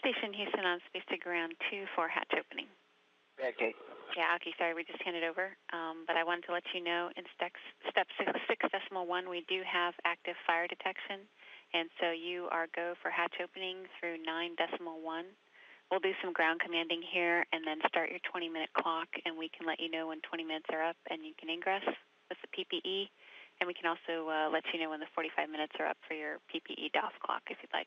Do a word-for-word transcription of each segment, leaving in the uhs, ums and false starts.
Station Houston on space to ground two for hatch opening. Okay. Yeah, Aki, sorry, we just handed over. Um, but I wanted to let you know in step, step six, six decimal one, we do have active fire detection. And so you are go for hatch opening through nine decimal one. We'll do some ground commanding here and then start your twenty minute clock, and we can let you know when twenty minutes are up and you can ingress with the P P E. And we can also uh, let you know when the forty-five minutes are up for your P P E D O F clock if you'd like.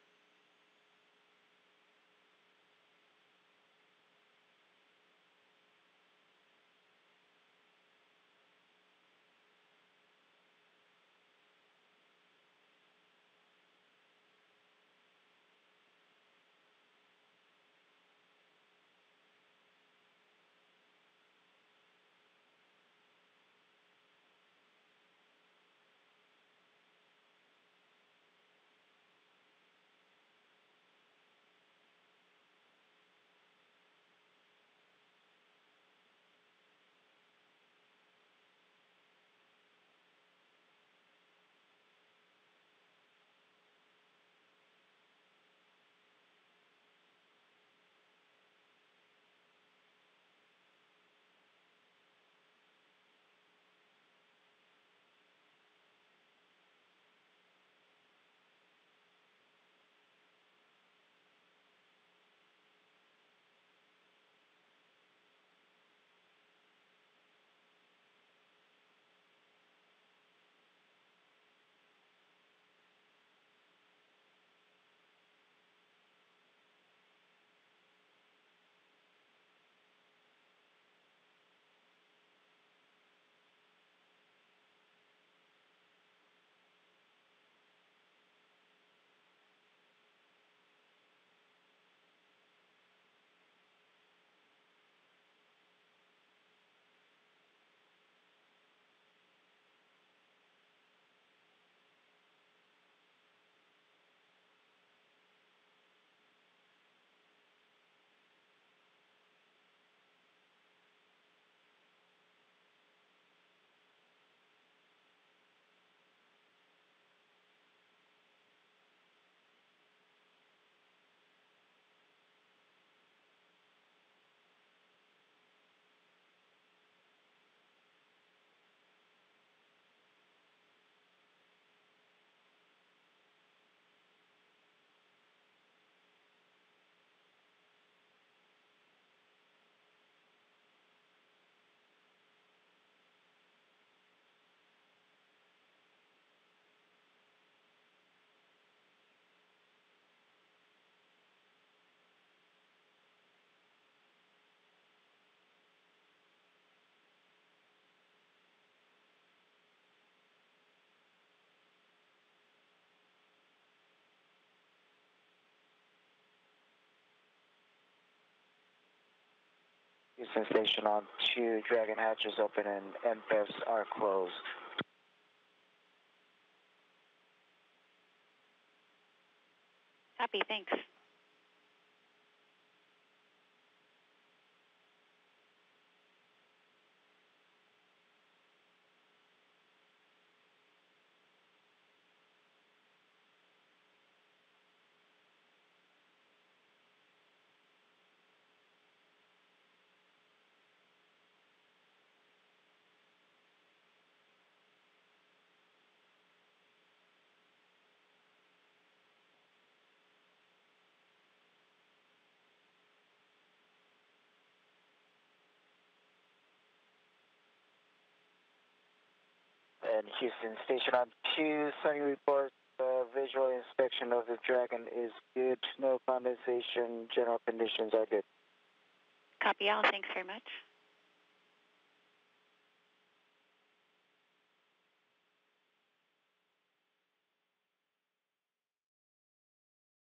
Houston Station on two, Dragon hatches open and M P E Vs are closed. Copy, thanks. And Houston Station on two, Sunny reports uh, visual inspection of the Dragon is good. No condensation. General conditions are good. Copy all. Thanks very much.